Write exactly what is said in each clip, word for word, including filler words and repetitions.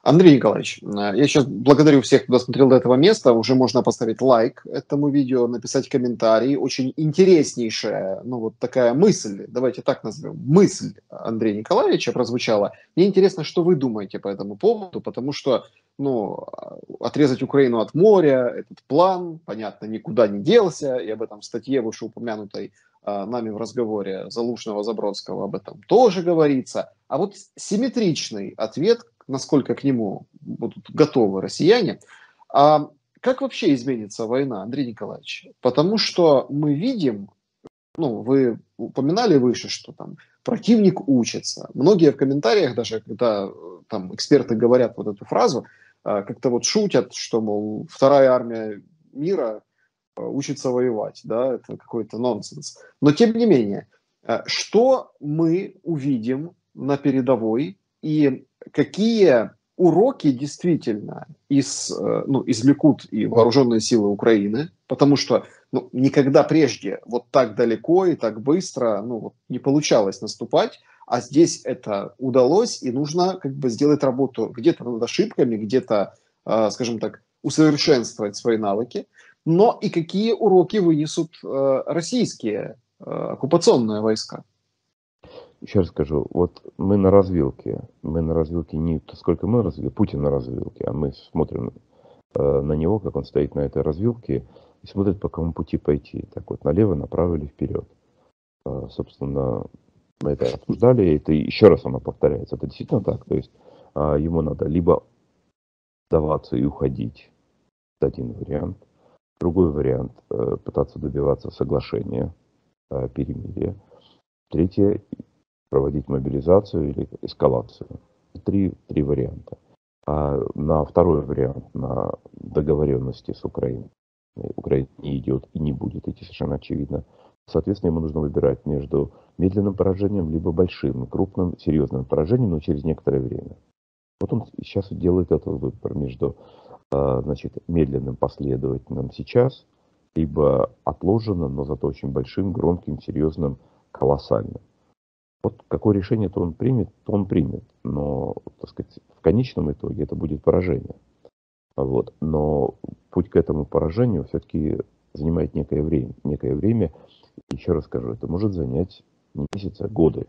Андрей Николаевич, э, я сейчас благодарю всех, кто досмотрел до этого места. Уже можно поставить лайк этому видео, написать комментарий. Очень интереснейшая, ну вот такая мысль, давайте так назовем, мысль Андрея Николаевича прозвучала. Мне интересно, что вы думаете по этому поводу, потому что, ну, отрезать Украину от моря, этот план, понятно, никуда не делся, и об этом в статье, вышеупомянутой а, нами в разговоре Залужного, Забродского, об этом тоже говорится. А вот симметричный ответ, насколько к нему будут готовы россияне. А как вообще изменится война, Андрей Николаевич? Потому что мы видим, ну, вы упоминали выше, что там противник учится. Многие в комментариях, даже когда э, там эксперты говорят вот эту фразу, э, как-то вот шутят, что, мол, вторая армия мира э, учится воевать, да, это какой-то нонсенс. Но тем не менее, э, что мы увидим на передовой и какие уроки действительно из, э, ну, извлекут и вооруженные силы Украины, потому что ну, никогда прежде вот так далеко и так быстро ну, вот не получалось наступать, а здесь это удалось, и нужно как бы сделать работу где-то над ошибками, где-то, э, скажем так, усовершенствовать свои навыки, но и какие уроки вынесут э, российские э, оккупационные войска. Еще раз скажу, вот мы на развилке, мы на развилке не сколько мы на развилке, Путин на развилке, а мы смотрим э, на него, как он стоит на этой развилке, и смотрит, по какому пути пойти. Так вот, налево, направо или вперед. Э, собственно, мы это обсуждали, и это еще раз оно повторяется. Это действительно так. То есть э, ему надо либо сдаваться и уходить, это один вариант. Другой вариант э, пытаться добиваться соглашения, э, перемирия. Третье проводить мобилизацию или эскалацию. Три, три варианта. А на второй вариант, на договоренности с Украиной, Украина не идет и не будет идти, совершенно очевидно. Соответственно, ему нужно выбирать между медленным поражением, либо большим, крупным, серьезным поражением, но через некоторое время. Вот он сейчас делает этот выбор между значит, медленным, последовательным сейчас, либо отложенным, но зато очень большим, громким, серьезным, колоссальным. Вот какое решение то он примет, то он примет. Но, так сказать, в конечном итоге это будет поражение. Вот. Но путь к этому поражению все-таки занимает некое время. Некое время, еще раз скажу, это может занять не месяцы, а годы.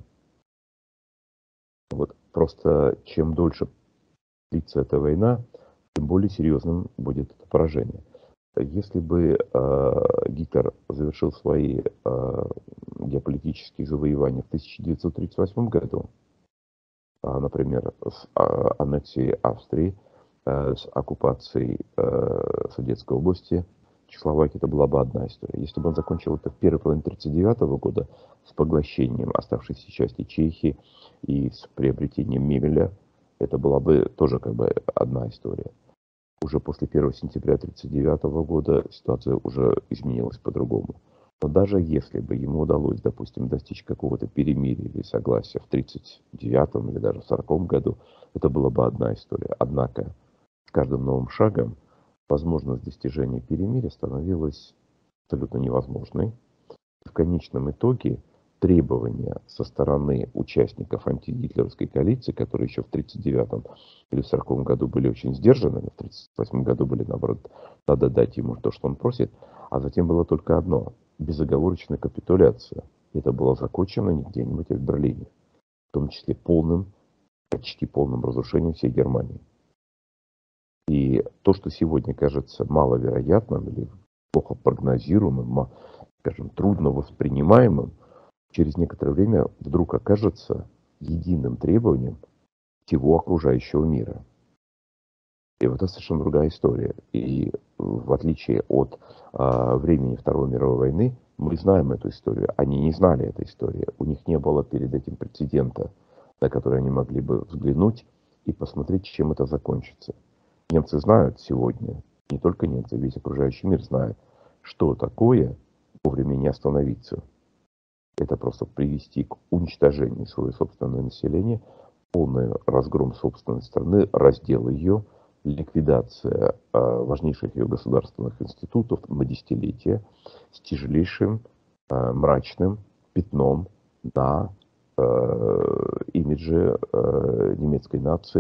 Вот. Просто чем дольше длится эта война, тем более серьезным будет это поражение. Если бы э, Гитлер завершил свои э, геополитические завоевания в тысяча девятьсот тридцать восьмом году, э, например, с э, аннексией Австрии, э, с оккупацией э, Судетской области, Чехословакии, это была бы одна история. Если бы он закончил это в первой половине тысяча девятьсот тридцать девятого года с поглощением оставшейся части Чехии и с приобретением Мемеля, это была бы тоже как бы одна история. Уже после первого сентября тысяча девятьсот тридцать девятого года ситуация уже изменилась по-другому. Но даже если бы ему удалось, допустим, достичь какого-то перемирия или согласия в тридцать девятом или даже в сороковом году, это была бы одна история. Однако с каждым новым шагом возможность достижения перемирия становилась абсолютно невозможной. В конечном итоге требования со стороны участников антигитлеровской коалиции, которые еще в тридцать девятом или в сороковом году были очень сдержаны, в тридцать восьмом году были, наоборот, надо дать ему то, что он просит, а затем было только одно – безоговорочная капитуляция. Это было закончено не где-нибудь, а в Берлине, в том числе полным, почти полным разрушением всей Германии. И то, что сегодня кажется маловероятным или плохо прогнозируемым, скажем, трудно воспринимаемым, через некоторое время вдруг окажется единым требованием всего окружающего мира. И вот это совершенно другая история. И в отличие от э, времени Второй мировой войны, мы знаем эту историю. Они не знали этой истории. У них не было перед этим прецедента, на который они могли бы взглянуть и посмотреть, чем это закончится. Немцы знают сегодня, не только немцы, весь окружающий мир знает, что такое вовремя не остановиться. Это просто привести к уничтожению своего собственного населения, полный разгром собственной страны, раздел ее, ликвидация э, важнейших ее государственных институтов на десятилетия с тяжелейшим э, мрачным пятном на э, имидже э, немецкой нации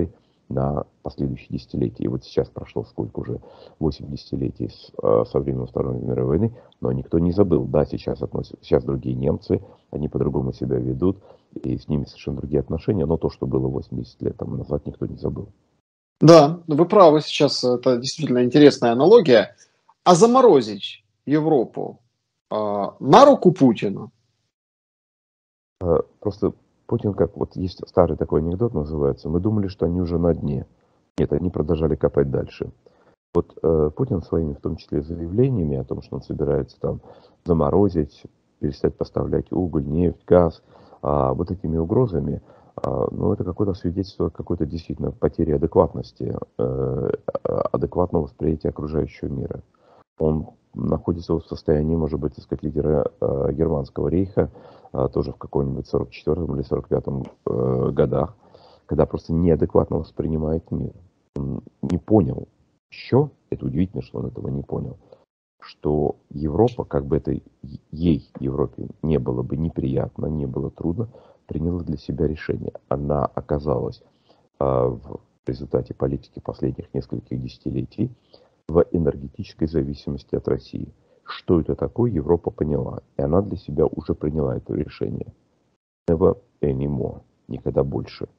на последующие десятилетия. И вот сейчас прошло сколько уже, восемь десятилетий с, э, со времени Второй мировой войны, но никто не забыл. Да, сейчас, относятся, сейчас другие немцы, они по-другому себя ведут, и с ними совершенно другие отношения, но то, что было восемьдесят лет тому назад, никто не забыл. Да, вы правы, сейчас это действительно интересная аналогия. А заморозить Европу а, на руку Путину? Э, Просто Путин, как вот есть старый такой анекдот называется, мы думали, что они уже на дне. Нет, они продолжали копать дальше. Вот э, Путин своими, в том числе, заявлениями о том, что он собирается там заморозить, перестать поставлять уголь, нефть, газ, а, вот этими угрозами, а, ну, это какое-то свидетельство какой-то действительно потери адекватности, э, адекватного восприятия окружающего мира. Он находится в состоянии, может быть, так сказать, лидера э, германского рейха, э, тоже в каком-нибудь сорок четвёртом или сорок пятом э, годах, когда просто неадекватно воспринимает мир. Он не понял еще, это удивительно, что он этого не понял, что Европа, как бы это ей, Европе, не было бы неприятно, не было трудно, приняла для себя решение. Она оказалась э, в результате политики последних нескольких десятилетий в энергетической зависимости от России. Что это такое, Европа поняла. И она для себя уже приняла это решение. Never anymore. Никогда больше.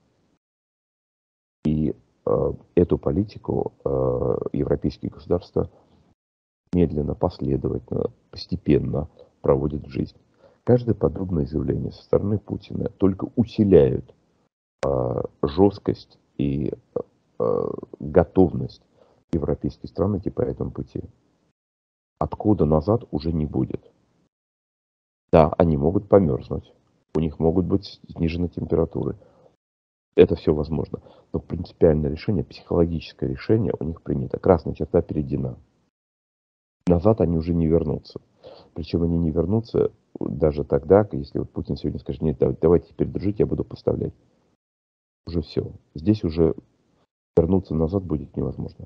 И э, эту политику э, европейские государства медленно, последовательно, постепенно проводят в жизнь. Каждое подобное заявление со стороны Путина только усиляет э, жесткость и э, готовность европейских стран идти по этому пути. Отхода назад уже не будет. Да, они могут померзнуть, у них могут быть снижены температуры. Это все возможно. Но принципиальное решение, психологическое решение у них принято. Красная черта перейдена. Назад они уже не вернутся. Причем они не вернутся даже тогда, если вот Путин сегодня скажет, нет, давайте теперь дружить, я буду поставлять. Уже все. Здесь уже вернуться назад будет невозможно.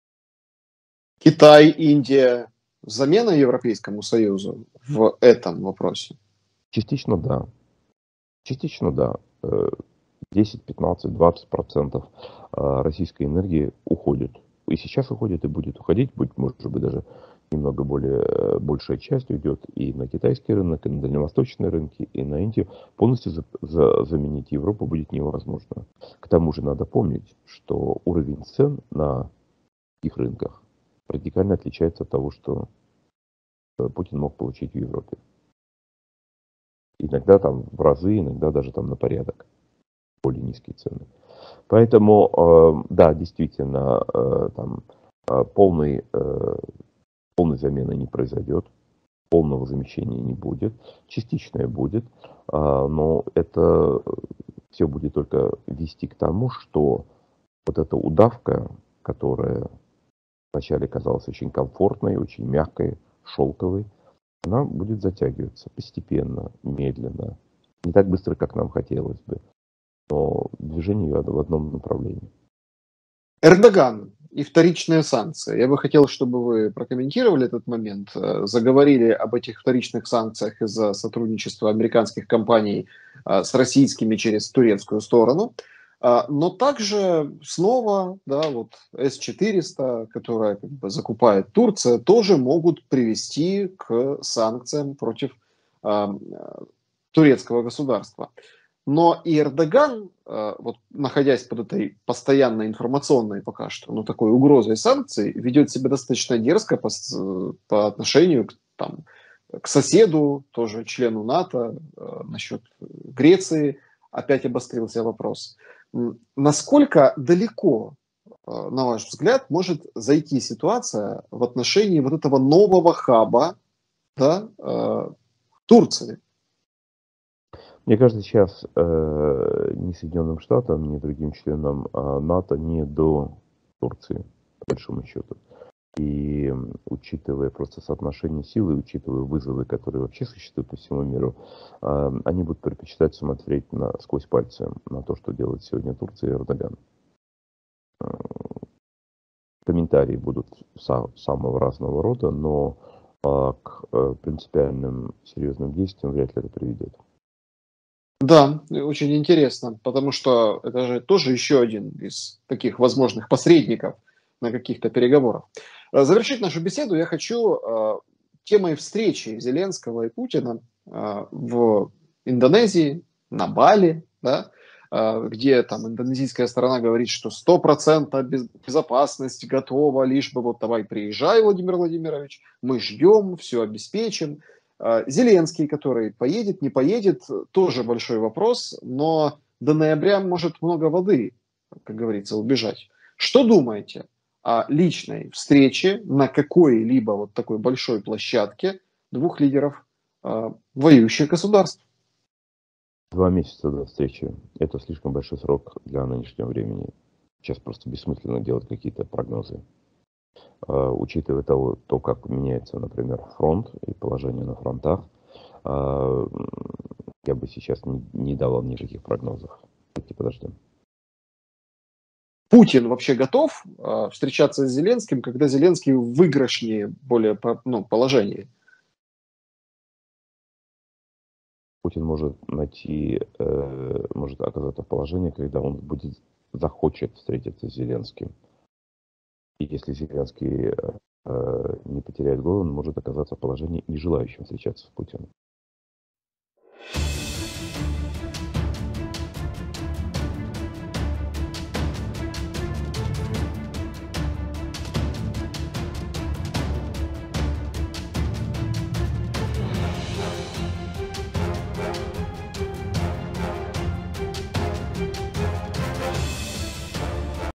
Китай, Индия, замена Европейскому Союзу в этом вопросе? Частично да. Частично да. десять, пятнадцать, двадцать процентов российской энергии уходит. И сейчас уходит, и будет уходить. Будет, может быть, даже немного более большая часть уйдет и на китайский рынок, и на дальневосточные рынки, и на Индию. Полностью за, за, заменить Европу будет невозможно. К тому же надо помнить, что уровень цен на их рынках радикально отличается от того, что Путин мог получить в Европе. Иногда там в разы, иногда даже там на порядок более низкие цены. Поэтому, да, действительно, там полной, полной замены не произойдет, полного замещения не будет, частичное будет, но это все будет только вести к тому, что вот эта удавка, которая вначале казалась очень комфортной, очень мягкой, шелковой, она будет затягиваться постепенно, медленно, не так быстро, как нам хотелось бы, но движение в одном направлении. Эрдоган и вторичные санкции. Я бы хотел, чтобы вы прокомментировали этот момент. Заговорили об этих вторичных санкциях из-за сотрудничества американских компаний с российскими через турецкую сторону. Но также снова, да, вот эс четыреста, которая как бы закупает Турция, тоже могут привести к санкциям против э, турецкого государства. Но и Эрдоган, э, вот находясь под этой постоянной информационной пока что, ну, такой угрозой санкций, ведет себя достаточно дерзко по, по отношению к, там, к соседу, тоже члену НАТО, э, насчет Греции. Опять обострился вопрос. Насколько далеко, э, на ваш взгляд, может зайти ситуация в отношении вот этого нового хаба, да, э, Турции? Мне кажется, сейчас э, ни Соединенным Штатам, ни другим членам э, НАТО не до Турции, по большому счету. И учитывая просто соотношение сил и учитывая вызовы, которые вообще существуют по всему миру, э, они будут предпочитать смотреть на, сквозь пальцы на то, что делает сегодня Турция и Эрдоган. Э, комментарии будут са- самого разного рода, но э, к э, принципиальным серьезным действиям вряд ли это приведет. Да, и очень интересно, потому что это же тоже еще один из таких возможных посредников на каких-то переговорах. Э, Завершить нашу беседу я хочу э, темой встречи Зеленского и Путина э, в Индонезии, на Бали, да, э, где там индонезийская сторона говорит, что сто процентов безопасность готова, лишь бы вот давай приезжай, Владимир Владимирович, мы ждем, все обеспечим. А, Зеленский, который поедет, не поедет, тоже большой вопрос, но до ноября может много воды, как говорится, убежать. Что думаете о личной встрече на какой-либо вот такой большой площадке двух лидеров а, воюющих государств? Два месяца до встречи — это слишком большой срок для нынешнего времени. Сейчас просто бессмысленно делать какие-то прогнозы. А, Учитывая того, то, как меняется, например, фронт и положение на фронтах, а, м, я бы сейчас не, не давал никаких прогнозов. Давайте подождем. Путин вообще готов а, встречаться с Зеленским, когда Зеленский в выигрышнее более по- ну, положении? Путин может найти, э, может оказаться в положении, когда он будет, захочет встретиться с Зеленским. И если Зеленский э, э, не потеряет голову, он может оказаться в положении, не желающим встречаться с Путиным.